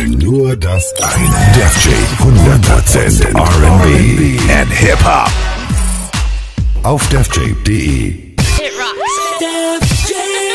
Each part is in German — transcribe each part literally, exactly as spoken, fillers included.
Nur das eine. Def J hundert Prozent R and B and Hip-Hop. Auf def j punkt de. It rocks. Def J.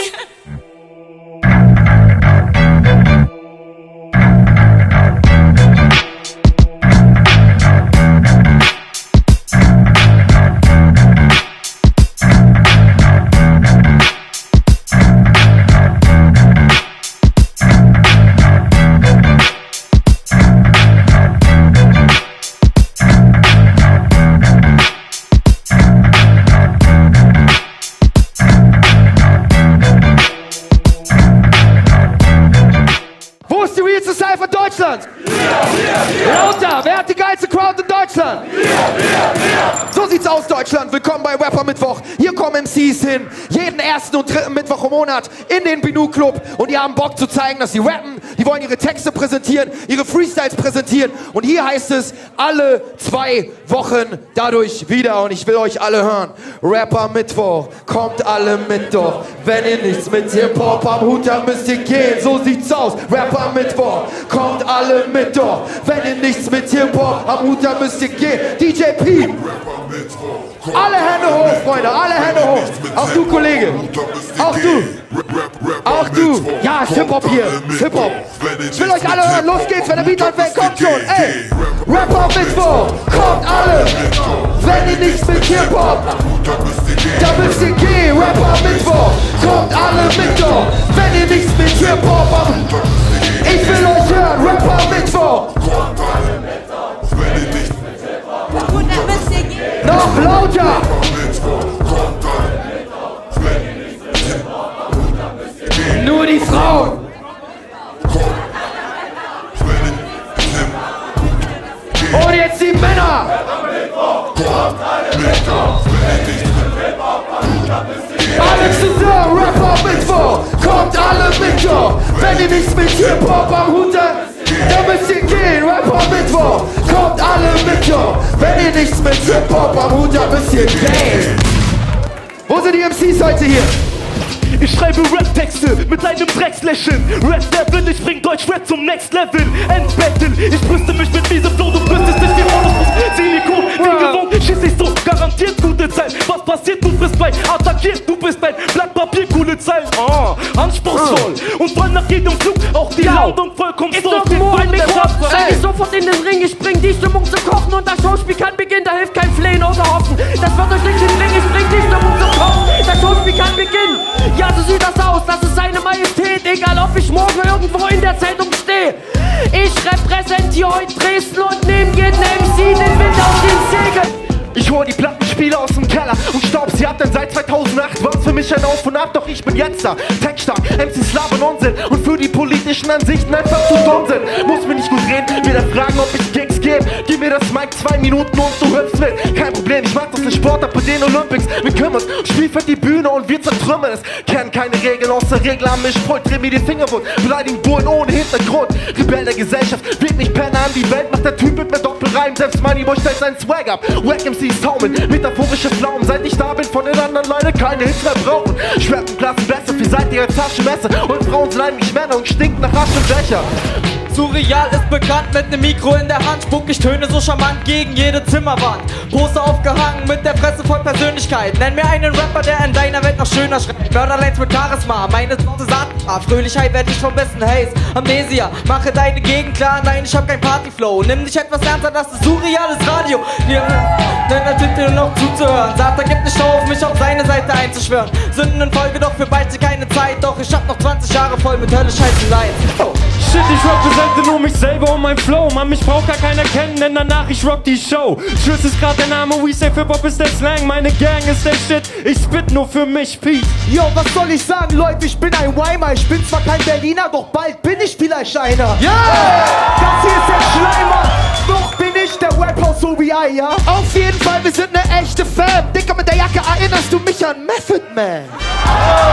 Deutschland! Lauter! Wer hat die geilste Crowd in Deutschland? So sieht's aus, Deutschland. Willkommen bei Rapper Mittwoch. Hier kommen M Cs hin. Jeden ersten und dritten Mittwoch im Monat in den Binu Club. Und die haben Bock zu zeigen, dass sie rappen. Die wollen ihre Texte präsentieren, ihre Freestyles präsentieren. Und hier heißt es, alle zwei Wochen dadurch wieder. Und ich will euch alle hören. Rapper Mittwoch, kommt alle mit doch. Wenn ihr nichts mit Hip-Hop am Hut habt, müsst ihr gehen. So sieht's aus. Rapper Mittwoch, kommt alle mit doch. Wenn ihr nichts mit Hip-Hop am Hut habt, müsst ihr gehen. D J P. Alle Hände hoch, Freunde, alle Hände hoch. Auch du, Kollege. Auch du. Auch du. Ja, ist Hip-Hop hier. Hip-Hop. Ich will euch alle hören. Los geht's, wenn der Beat anfängt. Kommt schon. Ey. Rapper Mittwoch. Kommt alle. Wenn ihr nichts mit Hip-Hop, da müsst ihr gehen. Rapper Mittwoch. Kommt alle mit doch. Wenn ihr nichts mit Hip-Hop habt. Ich will euch hören. Rapper Mittwoch. Kommt alle mit doch. Wenn ihr nichts mit Hip-Hop habt. Und dann müsst ihr gehen. Noch lauter. Nur die Frauen. Und jetzt die Männer. Alle zusammen, Rapper Mittwoch. Kommt alle mit doch. Wenn ihr nichts mit Hip-Hop am Hut habt, dann müsst ihr gehen. Rapper Mittwoch. Kommt alle mit doch. Wenn ihr nichts mit Hip-Hop am Hut habt, müsst ihr gehen. Wo sind die M Cs heute hier? Ich schreibe Rap-Texte mit einem Dreckslächeln. Rap-Devil, ich bring Deutsch-Rap zum Next Level. Endbattle, ich brüste mich mit diesem Flow. Du brüstest dich wie Monus, Silikon. Wie gewohnt, schiss ich so, garantiert gute Zeit. Was passiert, du bist gleich attackiert. Du bist ein Blatt Papier, coole Zeit. Oh, anspruchsvoll. Und voll nach jedem Flug, auch die Laut und vollkommen so. Ist doch ein Mikro, steig ich sofort in den Ring. Ich bring die Stimmung zum Kochen und das Schauspiel kann beginnen. Da hilft kein Flehen oder Hoffen. Das wird euch nicht hinbringen, ich bring die Stimmung zum Kochen. Das Schauspiel kann beginnen. Ja, so sieht das aus, das ist seine Majestät. Egal ob ich morgen irgendwo in der Zeitung stehe. Ich repräsentiere heute Dresden und nehm jeden M C den Wind aus den Segeln. Ich hol die Plattenspieler aus dem Keller und staub sie ab, denn seit zweitausendacht war's für mich ein Auf und Ab. Doch ich bin jetzt da, textstark, M Cs labern Unsinn und für die politischen Ansichten einfach zu dumm sind. Muss mir nicht gut reden, wieder fragen, ob ich Gigs geb. Gib mir das Mic zwei Minuten und du hüpfst mit. Kein Problem, ich mach das nicht Sport ab bei den Olympics. Wir kümmern uns, Spiel für die Bühne und wir zertrümmern es. Kennen keine Regeln, außer Regel am Mischpult. Dreh mir die Finger wund, beleidigen Bullen ohne Hintergrund. Rebell der Gesellschaft, weht mich Penner an die Welt. Macht der Typ mit mir Doppelreim, selbst Moneyboy stellt seinen Swag ab. Wack M Cs taumeln, metaphorische Pflaumen. Seit ich da bin, von den anderen Leute keine Hits mehr brauchen. Schwerpunktklassen besser, viel seid ihr als Taschenmesser. Und Frauen sind eigentlich Männer und stinken nach Asche und Becher. Surreal ist bekannt, mit nem Mikro in der Hand spuck ich Töne so charmant gegen jede Zimmerwand. Poster aufgehangen mit der Presse voll Persönlichkeit. Nenn mir einen Rapper, der in deiner Welt noch schöner schreibt. Mörderlines mit Charisma, meine Sorte Saatma. Fröhlichkeit werd ich vom besten Haze. Amnesia, mache deine Gegend klar. Nein, ich hab kein Partyflow. Nimm dich etwas ernster, das ist surreales Radio. Nenn ein Typ, dir noch zuzuhören. Satan gibt nicht auf, mich auf seine Seite einzuschwören. Sünden in Folge, doch für bald keine Zeit. Doch ich hab noch zwanzig Jahre voll mit höllisch heißen Lines. Oh. Shit, ich repräsente nur mich selber und mein Flow. Mann, mich braucht gar keiner kennen, denn danach ich rock die Show. Schütz ist grad der Name, We Say Hip-Hop ist der Slang. Meine Gang ist der Shit, ich spit nur für mich, Pete. Yo, was soll ich sagen, Leute, ich bin ein Weimer. Ich bin zwar kein Berliner, doch bald bin ich vielleicht einer. Ja! Yeah! Das hier ist der Schleimer, doch bin ich der Rapper so wie I, ja? Auf jeden Fall, wir sind ne echte Fan. Dicker, mit der Jacke erinnerst du mich an Method Man. Oh.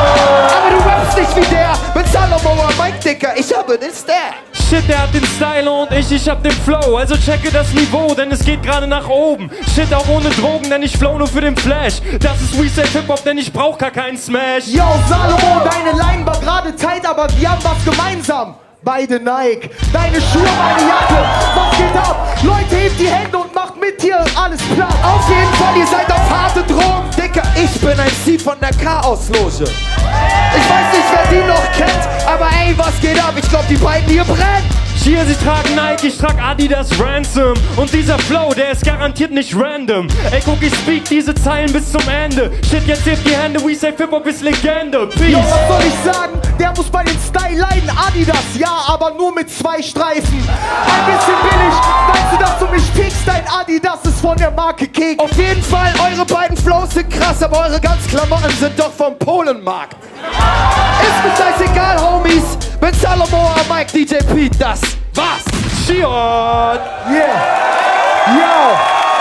Aber du rappst nicht wie der, mit Salomon oder Mike, Dicker, ich habe den Stat. Shit, der hat den Style und ich, ich hab den Flow. Also checke das Niveau, denn es geht gerade nach oben. Shit, auch ohne Drogen, denn ich flow nur für den Flash. Das ist We Say Hip-Hop, denn ich brauch gar keinen Smash. Yo, Salomon, deine Line war gerade tight, aber wir haben was gemeinsam. beide Nike. Deine Schuhe, meine Jacke, was geht ab? Leute, hebt die Hände und macht mit hier alles platt. Auf jeden Fall, ihr seid auf harte Drogen. Dicker, ich bin ein C von der Chaos-Loge. Ich weiß nicht, wer die noch kennt, aber ey, was geht ab? Ich glaub, die beiden hier brennen. Hier, sie tragen Nike, ich trag Adidas Ransom. Und dieser Flow, der ist garantiert nicht random. Ey, guck, ich speak diese Zeilen bis zum Ende. Shit, jetzt hebt die Hände, we say Hip-Hop ist Legende. Peace. Jo, was soll ich sagen? Der muss bei den Style leiden. Adidas, ja, aber nur mit zwei Streifen. Ein bisschen billig, meinst du, dass du mich fickst? Dein Adidas ist von der Marke Kick. Auf jeden Fall, eure beiden Flows sind krass, aber eure ganz Klamotten sind doch vom Polenmarkt. Ist mir scheißegal, Homies. Bin Salomon am Mike, D J Pete, das war's. Shion. Yeah. Yo.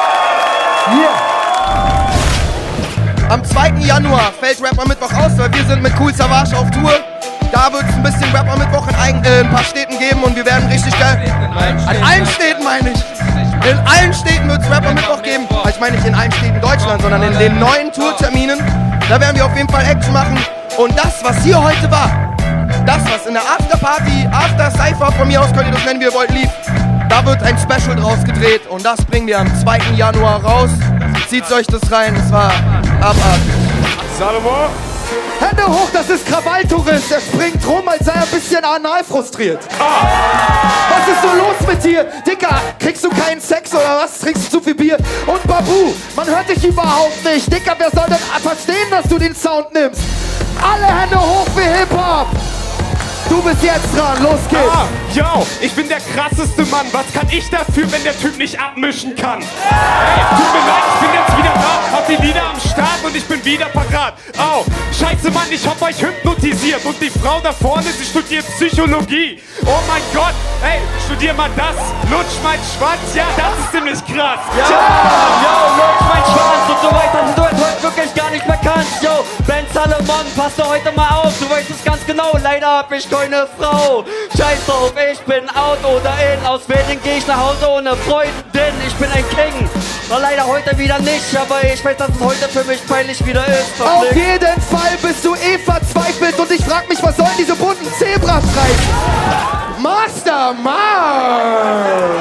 Yeah. Am zweiten Januar fällt Rapper Mittwoch aus, weil wir sind mit Cool Savage auf Tour. Da wird es ein bisschen Rapper Mittwoch in ein, äh, ein paar Städten geben und wir werden richtig geil. An allen Städten meine ich. In allen Städten wird es Rapper Mittwoch geben. Ich meine nicht in allen Städten Deutschland, sondern in den neuen Tourterminen. Da werden wir auf jeden Fall Action machen. Und das, was hier heute war, das, was in der Afterparty, After Cypher, von mir aus könnt ihr das nennen, wie ihr wollt, lief, da wird ein Special draus gedreht und das bringen wir am zweiten Januar raus. Zieht euch das rein, es war abartig. Salomon? Hände hoch, das ist Krawalltourist. Er springt rum, als sei er ein bisschen anal frustriert. Ah. Was ist so los mit dir? Dicker, kriegst du keinen Sex oder was? Trinkst du zu viel Bier? Und Babu, man hört dich überhaupt nicht. Dicker, wer soll denn verstehen, dass du den Sound nimmst? Alle Hände hoch für Hip-Hop. Du bist jetzt dran, los geht's. Ah, yo, ich bin der krasseste Mann. Was kann ich dafür, wenn der Typ nicht abmischen kann? Hey, tut mir leid, ich bin jetzt wieder da. Hab die Lieder am Start und ich bin wieder parat. Oh, scheiße Mann, ich hab euch hypnotisiert. Und die Frau da vorne, sie studiert Psychologie. Oh mein Gott, hey, studier mal das. Lutsch mein Schwanz, ja, das ist ziemlich krass. Ja, yo, lutsch mein Schwanz und so weiter. Du hast heute wirklich gar nicht mehr kannst. Yo, Ben Salomon, pass doch heute mal auf. Du weißt es ganz genau, leider hab ich keine Frau. Scheiß drauf, ich bin out oder in. Aus Wedding geh ich nach Hause ohne Freundin. Ich bin ein King. War leider heute wieder nicht, aber ich weiß, dass es heute für mich peinlich wieder ist. Auf jeden Fall bist du eh verzweifelt und ich frag mich, was sollen diese bunten Zebrastreifen? Master Marv!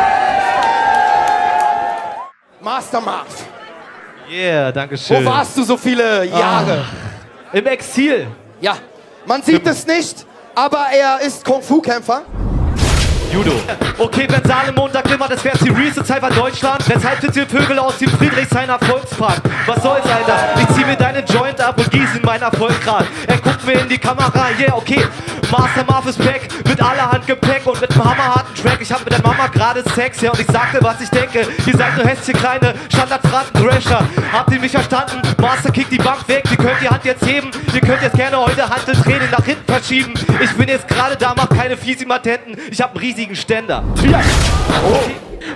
Master Marv! Yeah, danke schön. Wo warst du so viele Jahre? Ah, im Exil. Ja, man sieht es nicht, aber er ist Kung-Fu-Kämpfer. Judo. Okay, Ben Salomon, da glimmert das wäre seriöse Zeit bei Deutschland. Weshalb sind hier Vögel aus dem Friedrichshainer Volkspark? Was soll's, Alter? Ich zieh mir deinen Joint ab und gieß in meiner Vollgrad. Er guckt mir in die Kamera, yeah, okay. Master Marv ist back, mit allerhand Gepäck und mit einem hammerharten Track. Ich hab mit der Mama gerade Sex, ja, und ich sagte, was ich denke. Ihr seid nur hässliche kleine Standardfragen-Thrasher. Habt ihr mich verstanden? Master kickt die Bank weg, ihr könnt die Hand jetzt heben. Ihr könnt jetzt gerne heute Handeltraining nach hinten verschieben. Ich bin jetzt gerade da, mach keine Fisimatenten. Ich hab einen riesigen Ständer. Ja. Okay.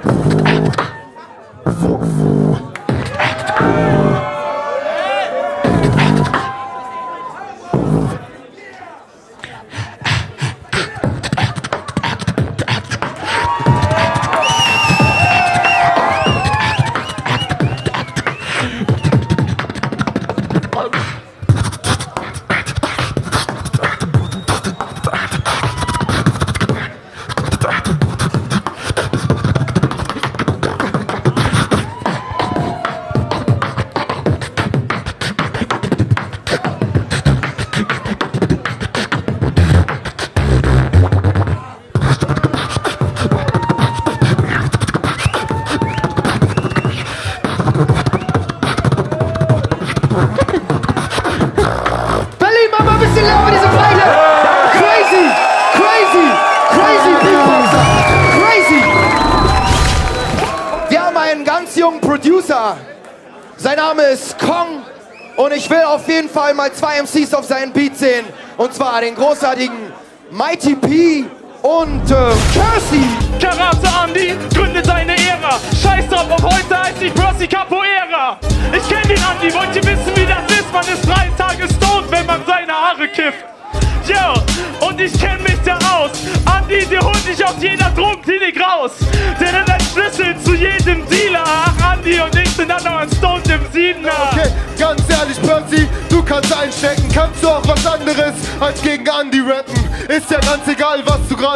Sein Name ist Kong und ich will auf jeden Fall mal zwei M Cs auf seinen Beat sehen. Und zwar den großartigen Mighty P und äh, Percy. Karate Andy gründet seine Ära. Scheiß drauf, ab heute heißt ich Percy Capoeira. Ich kenn den Andy, wollt ihr wissen wie das ist? Man ist drei Tage stoned, wenn man seine Haare kifft. Yo, und ich kenn mich da aus. Andy, der holt dich aus jeder Drogenklinik raus. Der hat einen Schlüssel zu jedem Dealer. Ach, Andy und ich sind dann noch ein Stoned im Siebener. Okay, ganz ehrlich, Percy, du kannst einstecken. Kannst du auch was anderes als gegen Andy rappen. Ist ja ganz egal, was du gerade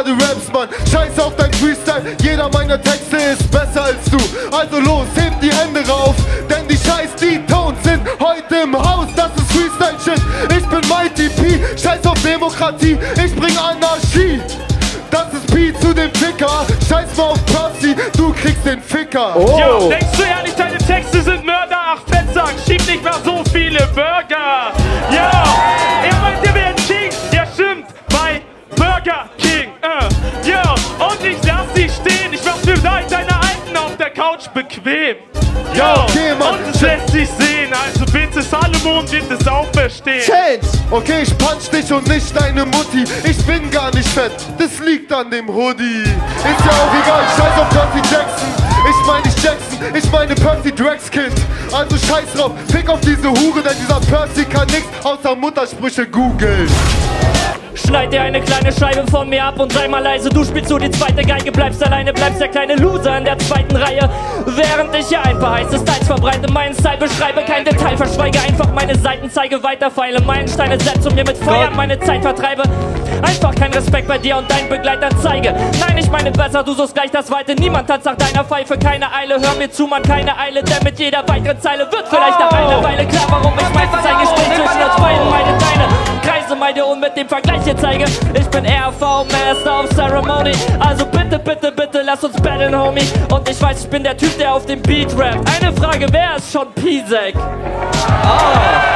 Ja, du rappst, Mann, scheiß auf dein Freestyle. Jeder meiner Texte ist besser als du. Also los, heb die Hände rauf, denn die scheiß D-Tones sind heute im Haus. Das ist Freestyle-Shit, ich bin Mighty P. Scheiß auf Demokratie, ich bring Anarchie. Das ist P zu dem Ficker. Scheiß mal auf Pussy, du kriegst den Ficker. Oh. Yo, denkst du ehrlich, deine Texte sind Mörder? Ach, Fettsack, schieb nicht mehr so viele Burger. Ja, ihr meint, ihr werdet King. Ja, stimmt, bei Burger King. Uh. Ja, und ich lass dich stehen. Ich mach für deine Alten auf der Couch bequem. Ja, okay, Mann. Und es lässt sich sehen. Also bitte, Salomon wird es auch verstehen. Change! Okay, ich punch dich und nicht deine Mutti. Ich bin gar nicht fett, das liegt an dem Hoodie. Ist ja auch egal, scheiß auf Percy Jackson. Ich meine nicht Jackson, ich meine Percy Drax Kind. Also scheiß drauf, fick auf diese Hure, denn dieser Percy kann nichts außer Muttersprüche googeln. Schneid dir eine kleine Scheibe von mir ab und sei mal leise. Du spielst so die zweite Geige, bleibst alleine, bleibst der kleine Loser in der zweiten Reihe. Während ich hier ein paar heiße Styles verbreite, meinen Style beschreibe, kein Detail verschweige, einfach meine Seiten zeige, weiterfeile, Meilensteine setze und mir mit Feiern meine Zeit vertreibe. Einfach kein Respekt bei dir und deinen Begleitern zeige. Nein, ich meine besser, du suchst gleich das Weite. Niemand tanzt nach deiner Pfeife, keine Eile. Hör mir zu, man, keine Eile, denn mit jeder weiteren Zeile wird vielleicht nach einer Weile klar, warum ich meistens ein Gespräch zwischen uns beiden meine deine Kreise meide und mit dem Vergleich hier zeige. Ich bin R V, Master of Ceremony. Also bitte, bitte, bitte, lass uns battlen, Homie. Und ich weiß, ich bin der Typ, der auf dem Beat rappt. Eine Frage, wer ist schon Pisek? Oh.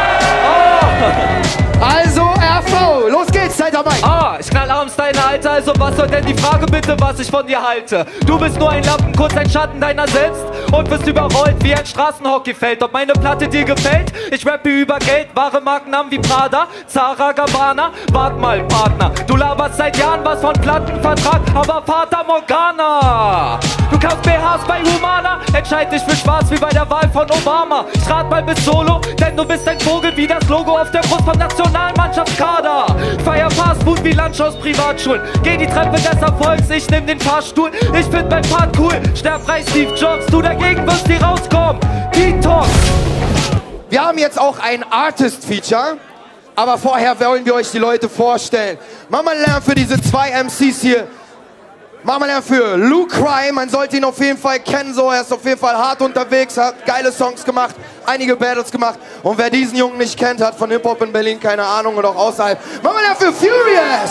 Oh. Also R V, los geht's, seid dabei. Ah, ich knall abends deine Alte, also was soll denn die Frage bitte, was ich von dir halte? Du bist nur ein Lappen, kurz ein Schatten deiner selbst und wirst überrollt wie ein Straßenhockeyfeld. Ob meine Platte dir gefällt? Ich rappe über Geld, wahre Markennamen wie Prada, Zara, Gabbana. Wart mal, Partner, du laberst seit Jahren was von Plattenvertrag, aber Fata Morgana. Du kaufst B Hs bei Humana, entscheid dich für schwarz wie bei der Wahl von Obama. Ich rat mal bis Solo, denn du bist ein Vogel wie das Logo auf der Brust vom Nationalmannschaftskader. Feier Fastfood wie Lunch aus Privatschulen. Geh die Treppe des Erfolgs, ich nehm den Fahrstuhl. Ich find mein Part cool, sterb frei Steve Jobs. Du dagegen wirst hier rauskommen, Detox. Wir haben jetzt auch ein Artist-Feature, aber vorher wollen wir euch die Leute vorstellen. Machen wir einen Lärm für diese zwei M Cs hier. Machen wir einen Lärm für Lucry, man sollte ihn auf jeden Fall kennen, so. Er ist auf jeden Fall hart unterwegs, hat geile Songs gemacht, einige Battles gemacht. Und wer diesen Jungen nicht kennt, hat von Hip-Hop in Berlin keine Ahnung und auch außerhalb. Machen wir einen Lärm für Furious!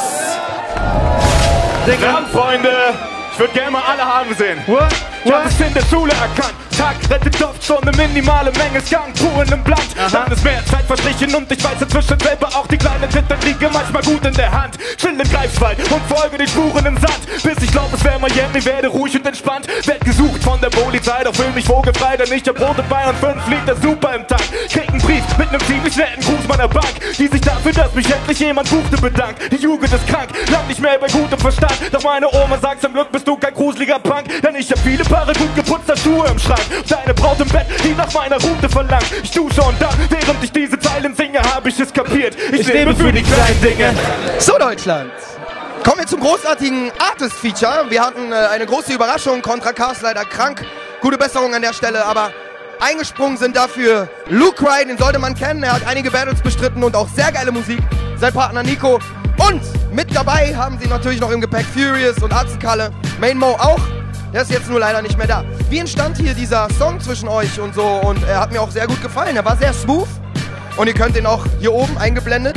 Digga, Freunde, ich würde gerne mal alle haben sehen. What? Ich hab es in der Schule erkannt. Tag rettet oft schon eine minimale Menge Skunk, pur in einem Blatt. Dann ist mehr Zeit verstrichen und ich weiß inzwischen selber auch, die kleine Titte liege manchmal gut in der Hand. Chill in Greifswald und folge den Spuren im Sand, bis ich glaub, es wäre Miami, werde ruhig und entspannt. Werd gesucht von der Polizei, doch fühl mich vogelfrei, denn ich hab rote Beine und fünf liegt der super im Tank. Krieg einen Brief mit nem ziemlich netten Gruß meiner Bank, die sich dafür, dass mich endlich jemand buchte, bedankt. Die Jugend ist krank, lang nicht mehr bei gutem Verstand, doch meine Oma sagt, zum Glück bist du kein gruseliger Punk, denn ich hab viele Paare gut geputzter Schuhe im Schrank. Deine Braut im Bett, die nach meiner Route verlangt. Ich dusche und dann, während ich diese Zeilen singe, hab ich es kapiert. Ich, ich lebe für die kleinen Dinge. So, Deutschland. Kommen wir zum großartigen Artist-Feature. Wir hatten äh, eine große Überraschung. Contra K ist leider krank. Gute Besserung an der Stelle, aber eingesprungen sind dafür Lucry, den sollte man kennen. Er hat einige Battles bestritten und auch sehr geile Musik. Sein Partner Nico. Und mit dabei haben sie natürlich noch im Gepäck Furious und Atzenkalle. Main Mo auch. Der ist jetzt nur leider nicht mehr da. Wie entstand hier dieser Song zwischen euch und so? Und er hat mir auch sehr gut gefallen. Er war sehr smooth. Und ihr könnt ihn auch hier oben eingeblendet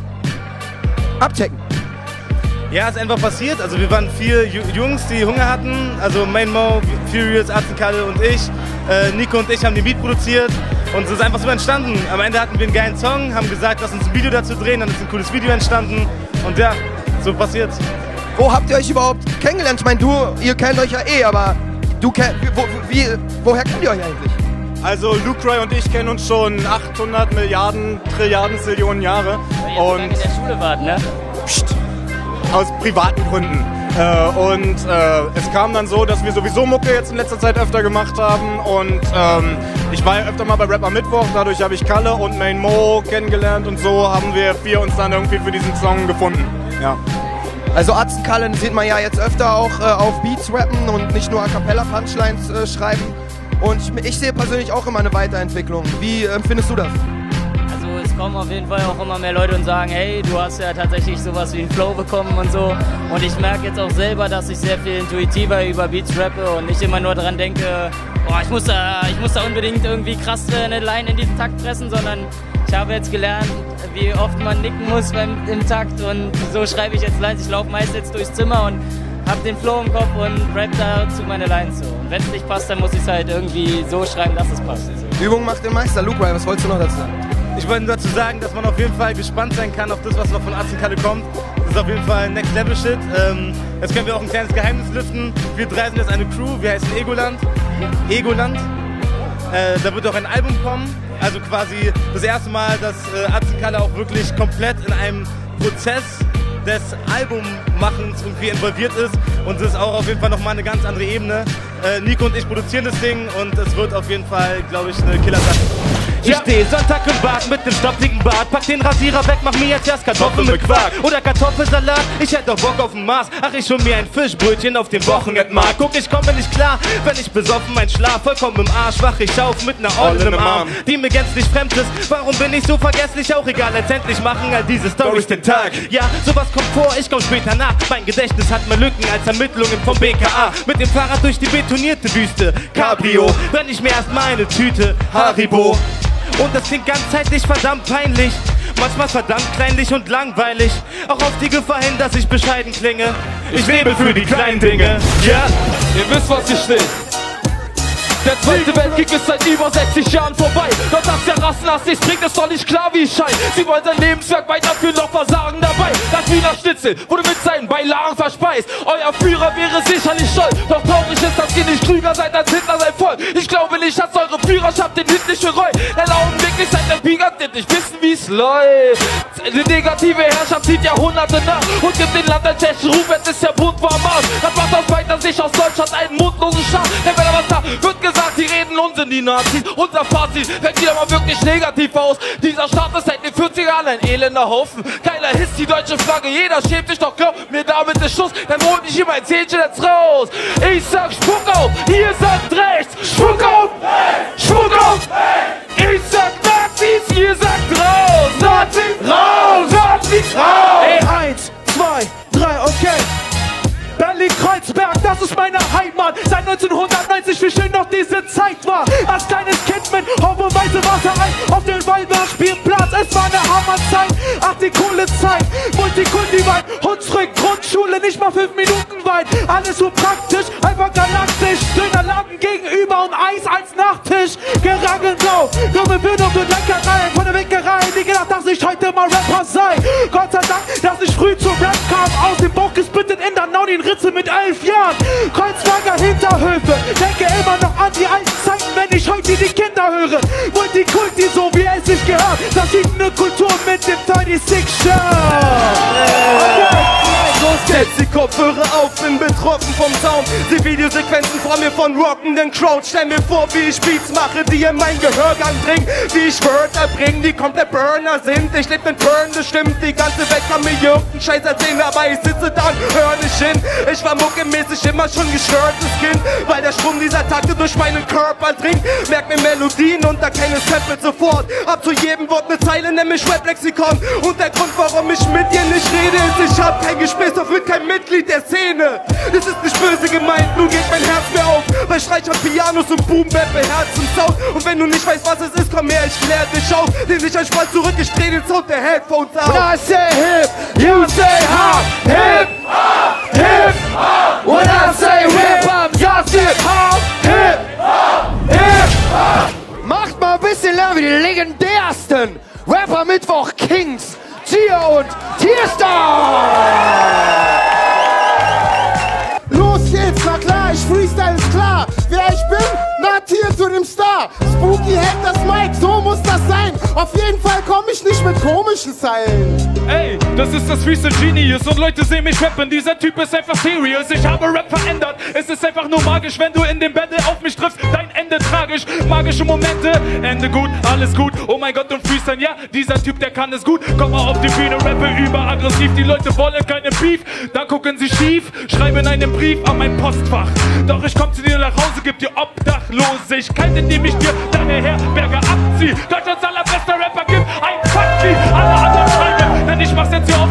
abchecken. Ja, ist einfach passiert. Also wir waren vier Jungs, die Hunger hatten. Also Main Mo, Furious, Atzenkalle und ich. Äh, Nico und ich haben den Beat produziert. Und es ist einfach so entstanden. Am Ende hatten wir einen geilen Song, haben gesagt, lass uns ein Video dazu drehen. Dann ist ein cooles Video entstanden. Und ja, so passiert's. Wo habt ihr euch überhaupt kennengelernt? Ich meine, du, ihr kennt euch ja eh, aber du kennt, wo, wie, woher kennt ihr euch eigentlich? Also Lucry und ich kennen uns schon achthundert Milliarden, Trilliarden, Zillionen Jahre. Weil ihr so lange in der Schule wart, ne? Psst, aus privaten Gründen. Äh, und äh, es kam dann so, dass wir sowieso Mucke jetzt in letzter Zeit öfter gemacht haben. Und ähm, ich war ja öfter mal bei Rap am Mittwoch, dadurch habe ich Kalle und Main Mo kennengelernt und so haben wir vier uns dann irgendwie für diesen Song gefunden. Ja. Also Atzenkalle sieht man ja jetzt öfter auch äh, auf Beats rappen und nicht nur A Cappella Punchlines äh, schreiben. Und ich, ich sehe persönlich auch immer eine Weiterentwicklung. Wie empfindest du das? Also es kommen auf jeden Fall auch immer mehr Leute und sagen, hey, du hast ja tatsächlich sowas wie einen Flow bekommen und so. Und ich merke jetzt auch selber, dass ich sehr viel intuitiver über Beats rappe und nicht immer nur daran denke, boah, ich muss da, ich muss da unbedingt irgendwie krass eine Line in diesen Takt pressen, sondern ich habe jetzt gelernt, wie oft man nicken muss beim, im Takt und so schreibe ich jetzt Lines. Ich laufe meist jetzt durchs Zimmer und hab den Flow im Kopf und rap dazu meine Lines so. Und wenn es nicht passt, dann muss ich es halt irgendwie so schreiben, dass es passt. So. Übung macht den Meister. Luke, was wolltest du noch dazu sagen? Ich wollte nur dazu sagen, dass man auf jeden Fall gespannt sein kann auf das, was noch von Atzen-Kalle kommt. Das ist auf jeden Fall Next Level Shit. Ähm, jetzt können wir auch ein kleines Geheimnis lüften. Wir drei sind jetzt eine Crew, wir heißen Egoland. Egoland. Äh, da wird auch ein Album kommen. Also quasi das erste Mal, dass äh, Atzen-Kalle auch wirklich komplett in einem Prozess des Albummachens irgendwie involviert ist. Und das ist auch auf jeden Fall nochmal eine ganz andere Ebene. Äh, Nico und ich produzieren das Ding und es wird auf jeden Fall, glaube ich, eine Killer-Sache. Ich steh Sonntag im Bad mit nem stoppigen Bart. Pack den Rasierer weg, mach mir jetzt erst Kartoffeln mit Quark. Oder Kartoffelsalat, ich hätte doch Bock auf den Mars. Ach, ich hol mir ein Fischbrötchen auf dem Wochenendmarkt. Guck, ich komme nicht klar, wenn ich besoffen mein Schlaf vollkommen im Arsch. Wach ich auf mit ner Olle im Arm, die mir gänzlich fremd ist. Warum bin ich so vergesslich? Auch egal, letztendlich machen all diese Storys den Tag. Ja, sowas kommt vor, ich komm später nach. Mein Gedächtnis hat mehr Lücken als Ermittlungen vom B K A. Mit dem Fahrrad durch die betonierte Wüste, Cabrio, wenn ich mir erst meine Tüte Haribo. Und das klingt ganzheitlich verdammt peinlich, manchmal verdammt kleinlich und langweilig. Auch auf die Gefahr hin, dass ich bescheiden klinge. Ich lebe für die kleinen Dinge. Ja, yeah. Ihr wisst, was hier steht. Der Zweite Weltkrieg ist seit über sechzig Jahren vorbei. Doch dass der Rassenhass nichts bringt, ist doch nicht klar, wie es scheint. Sie wollen sein Lebenswerk weiterführen, doch versagen dabei. Das Wiener Schnitzel wurde mit seinen Beilagen verspeist. Euer Führer wäre sicherlich stolz, doch traurig ist, dass ihr nicht klüger seid als Hitler sein Volk. Ich glaube nicht, dass eure Führerschaft den Hit nicht bereut. Denn augenblicklich seid ihr bigotiert, nicht wissen, wie es läuft. Die negative Herrschaft zieht Jahrhunderte nach und gibt den Land einen schlechten Ruf, jetzt ist der Bund warm aus. Das macht aus weiter Sicht aus Deutschland einen mundlosen Schaf. Denn wenn er was da wird gesagt, die reden Unsinn, die Nazis. Unser Fazit fällt wieder mal wirklich negativ aus. Dieser Staat ist seit den vierzigern ein elender Haufen. Keiner hisst die deutsche Flagge, jeder schämt sich, doch glaubt mir, damit ist Schluss. Dann hol ich hier mein Zähnchen jetzt raus. Ich sag Spuck auf, ihr sagt rechts. Spuck auf, Spuck auf. Ich sag Nazis, ihr sagt raus. Nazis, raus, Nazis, raus. Ey, eins, zwei, drei, okay. Berlin-Kreuzberg, das ist meine Heimat. Seit neunzehnhundertneunzig, wie schön noch diese Zeit war. Als kleines Kind mit haufenweise Wasser rein auf den Waldberg-Spielplatz. Es war eine Hammerzeit, ach die coole Zeit. Multikulti weit, Hunsrück, Grundschule, nicht mal fünf Minuten weit. Alles so praktisch, einfach galaktisch. Dönerladen gegenüber und Eis als Nachtisch. Gerangelblau, dumme Bildung und Leckereien von der Wickerei. Nie gedacht, dass ich heute mal Rapper sei. Gott sei Dank, dass ich früh zum Rap kam. Aus dem Bauch gespittet in der Nau, den Ritze mit elf Jahren. Kreuzberger Hinterhöfe, denke immer noch an die alten Zeiten, wenn ich heute die Kinder höre. Multikulti, so wie es sich gehört. Verschiedene Kulturen mit dem dreiunddreißig Shirt. Los geht's, die Kopfhörer auf, bin betroffen vom Sound. Die Videosequenzen vor mir von rockenden Crowd. Stell mir vor, wie ich Beats mache, die in mein Gehörgang bringen. Wie ich Wörter bringe, die komplett Burner sind. Ich leb mit Burn, das stimmt, die ganze Welt kann mir irgendeinen Scheiß erzählen, aber ich sitze da und hör nicht hin. Ich war muckemäßig immer schon gestörtes Kind, weil der Strom dieser Takte durch meinen Körper dringt. Merk mir Melodien und da keine Sample sofort. Hab zu jedem Wort eine Zeile, nämlich Rap-Lexikon. Und der Grund, warum ich mit dir nicht rede, ist, ich hab kein Gespräch, doch wird kein Mitglied der Szene. Das ist nicht böse gemeint, nun geht mein Herz mir auf. Bei Streichern, Pianos und Boom-Bap beherzt im Sound. Und wenn du nicht weißt, was es ist, komm her, ich klär dich auf. Lehn dich ein Spalt zurück, ich dreh den Sound der Headphones auf. When I say hip, you say hop. Hip, hop, hip, hop. When I say rip, I'm just hip, hop. Hip, hop, hip, hop. Macht mal ein bisschen Lärm wie die legendärsten Rapper Mittwoch Kings, Tier und Tierstar. Los geht's, na klar, ich freestyle, ist klar. Wer ich bin? Na, Tier zu dem Star. Spooky hält das Mic, so muss das sein. Auf jeden Fall komm ich nicht mit komischen Zeilen. Ey, das ist das Freestyle Genius und Leute sehen mich rappen. Dieser Typ ist einfach serious. Ich habe Rap verändert. Es ist einfach nur magisch, wenn du in dem Battle auf mich triffst. Dein Ende tragisch. Magische Momente, Ende gut, alles gut. Oh mein Gott, und Freestyle, ja, dieser Typ, der kann es gut. Komm mal auf die Bühne, rappe überaggressiv. Die Leute wollen keine Beef, dann gucken sie schief. Schreiben einen Brief an mein Postfach. Doch ich komm zu dir nach Hause, gib dir Obdachlosigkeit, indem ich dir deine Herberge abziehe. Deutschlands allerbester Rapper gibt ein Fuck.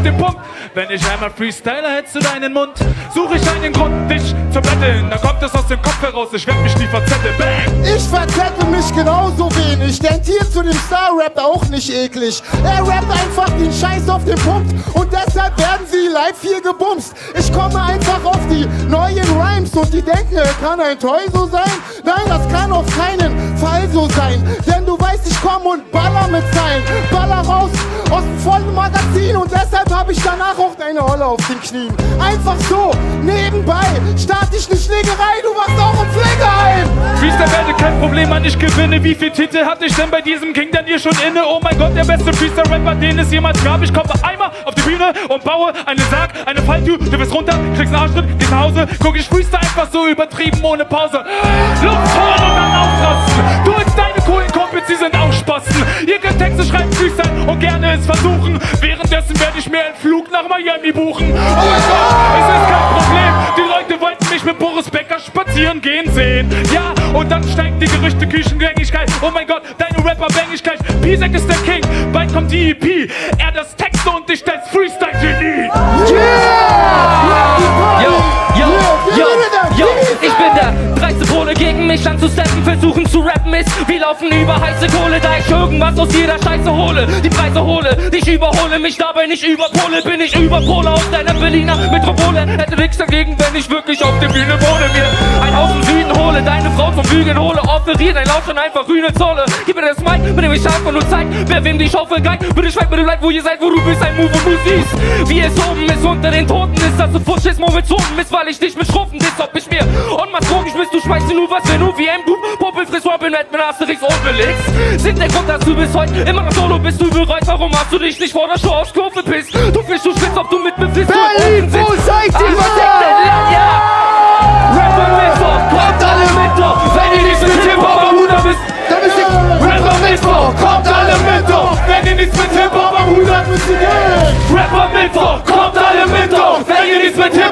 den Punkt. Wenn ich einmal freestyle, hältst du deinen Mund. Suche ich einen Grund, dich zu betteln. Dann kommt es aus dem Kopf heraus, ich werd mich nie verzetteln. Bang! Ich verzettel mich genauso wenig, denn hier zu dem Star-Rap auch nicht eklig. Er rappt einfach den Scheiß auf den Punkt und deshalb werden sie live hier gebumst. Ich komme einfach auf die neuen Rhymes und die denken, er kann ein Toy so sein? Nein, das kann auf keinen Fall so sein, denn du weißt, ich komm und baller mit Zeilen. Baller raus aus dem vollen Magazin und deshalb hab ich danach auch deine Holle auf den Knien. Einfach so, nebenbei, start ich ne Schlägerei, du warst auch im Pflegeheim. Freestyle-Welt, kein Problem, Mann, ich gewinne. Wie viel Titel hatte ich denn bei diesem King denn hier schon inne? Oh mein Gott, der beste Freestyle-Rapper, den es jemals gab. Ich komme einmal auf die Bühne und baue einen Sarg, eine Falltür, du bist runter, kriegst einen Arschtritt, gehst nach Hause, guck, ich freestyle einfach so übertrieben, ohne Pause. Luft holen und dann aufrasten. Du und deine coolen Kumpels, die sind auch Spasten. Ihr könnt Texte schreiben, Freestyle und gerne es versuchen. Währenddessen werde ich mir einen Flug nach Miami buchen. Oh mein Gott, es ist kein Problem. Die Leute wollten mich mit Boris Becker spazieren gehen sehen. Ja, und dann steigt die Gerüchte Küchengängigkeit. Oh mein Gott, deine Rapper-Bängigkeit. Pisek ist der King, bald kommt die E P. Er das Texte und ich als Freestyle-Genie. Yeah! Yo, yo, yo, yo, ich bin der dreiste Pole, gegen mich anzusteppen, versuchen zu rappen ist wie laufen über heiße Kohle, da ich irgendwas aus jeder Scheiße hole, die Preise hole, dich überhole, mich dabei nicht überpole, bin ich Überpole aus deiner Berliner Metropole, hätte nichts dagegen, wenn ich wirklich auf der Bühne wohne, mir ein Haus im Süden hole, deine Frau zum Bügeln hole, offeriert ein Lausch und einfach grüne Zolle, gib mir das Mic, mit dem ich einfach nur zeig, wer wem die Schaufel geigt, bitte schweigt, bitte bleibt, wo ihr seid, wo du bist, ein Move und du siehst, wie es oben ist, unter den Toten ist, dass du Fuschismo mit Zonen bist, weil ich dich mit Schrumpfen dis, ob ich mir und was drogen bist, du schmeißt dir nur was, wenn du wie ein Bub, Popel frisst, Robin, Redman, Asterix, Obelix, sind der Grund, dass du bis heute immer noch solo bist, du bereit, warum hast du dich nicht vor der Show aufs Kurve pisst, du fischst, du spitzt, ob du mit mir bist, Berlin, wo seid ihr? Ja! Rapper Mittwoch, kommt alle Mittwoch, wenn ihr nicht mit Hip-Hop am Hut bist, dann bist du Rapper Mittwoch, kommt alle Mittwoch, wenn ihr nichts mit Hip-Hop am Hut habt, müsst ihr gehen. Rapper Mittwoch, kommt alle Mittwoch, wenn ihr nichts mit Hip-Hop